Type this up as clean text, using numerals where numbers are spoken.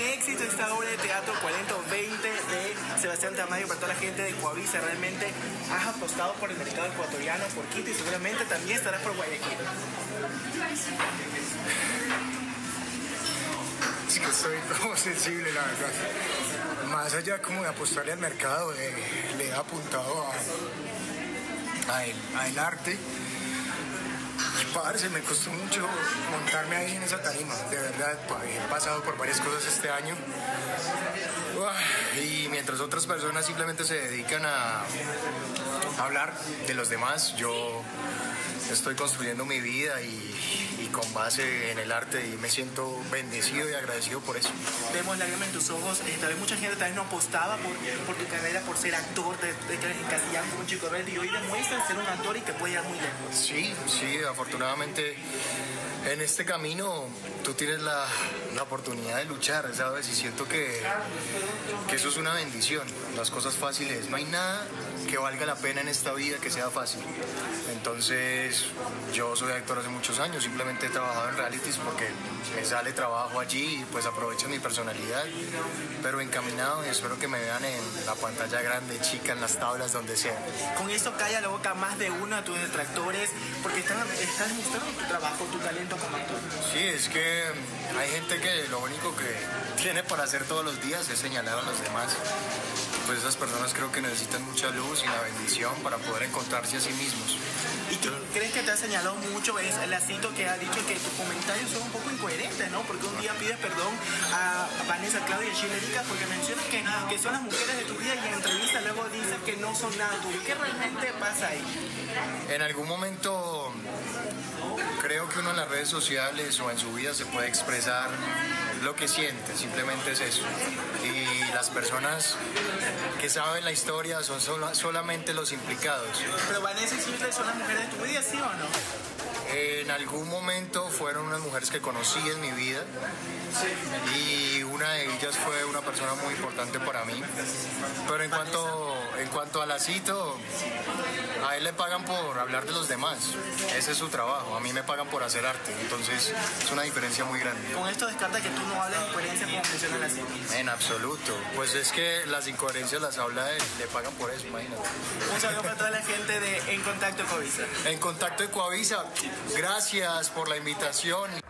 éxito esta obra de teatro 4020 de Sebastián Tamayo para toda la gente de Coavisa. Realmente has apostado por el mercado ecuatoriano, por Quito y seguramente también estarás por Guayaquil. Es que estoy como sensible, la verdad. Más allá como de apostarle al mercado, le he apuntado al arte. Y parce, me costó mucho montarme ahí en esa tarima, de verdad. He pasado por varias cosas este año. Y mientras otras personas simplemente se dedican a hablar de los demás, yo estoy construyendo mi vida y con base en el arte, y me siento bendecido y agradecido por eso. Vemos lágrimas en tus ojos. Tal vez mucha gente también no apostaba por tu carrera, por ser actor, de encasillado como un chico verde, y hoy demuestras ser un actor y que puede ir muy lejos. Sí, afortunadamente en este camino tú tienes la oportunidad de luchar, ¿sabes? Y siento que eso es una bendición. Las cosas fáciles, no hay nada que valga la pena en esta vida que sea fácil. Entonces, yo soy actor hace muchos años, simplemente he trabajado en realities porque me sale trabajo allí y pues aprovecho mi personalidad, pero encaminado, y espero que me vean en la pantalla grande, chica, en las tablas, donde sea. Con esto calla la boca más de uno de tus detractores porque están demostrando tu trabajo, tu talento como actor. Sí, es que hay gente que lo único que tiene para hacer todos los días es señalar a los demás. Pues esas personas creo que necesitan mucha luz y la bendición para poder encontrarse a sí mismos. ¿Y crees que te ha señalado mucho? Es el Lacito que ha dicho que tus comentarios son un poco incoherentes, ¿no? Porque un día pides perdón a Vanessa, Claudia y Chilerica porque mencionas que son las mujeres de tu vida, y en entrevista luego dices que no son nada tuyo. ¿Qué realmente pasa ahí? En algún momento creo que uno en las redes sociales o en su vida se puede expresar lo que siente, simplemente es eso. Y las personas que saben la historia son solamente los implicados. Pero Vanessa y Chile son las mujeres de tu vida, ¿sí o no? En algún momento fueron unas mujeres que conocí en mi vida, y una de ellas fue una persona muy importante para mí. Pero en cuanto a Lacito, a él le pagan por hablar de los demás, ese es su trabajo, a mí me pagan por hacer arte, entonces es una diferencia muy grande. Con esto descarta que tú no hables de incoherencia como menciona Lacito. En absoluto, pues es que las incoherencias las habla él, le pagan por eso, imagínate. Un saludo para toda la gente de En Contacto Coavisa. En Contacto de Coavisa, gracias por la invitación.